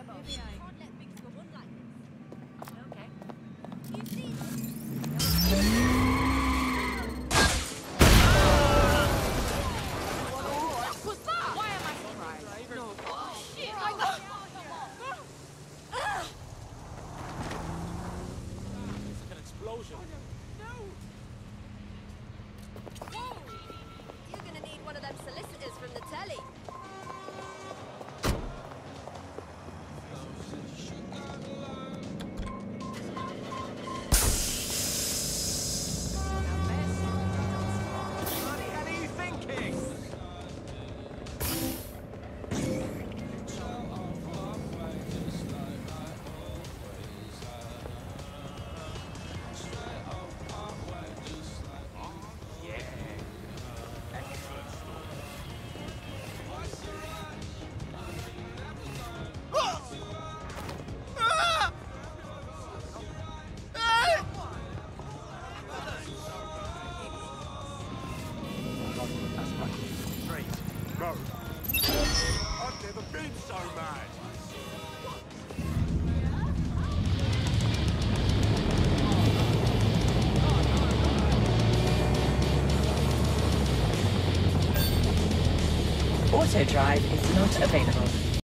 Maybe I can't let things go on like this. Okay. You see? What was that? Why am I surprised? No. Oh, shit! It's like an explosion. Whoa! You're gonna need one of them solicitors from the telly. Road. I've never been so mad. Auto drive is not available.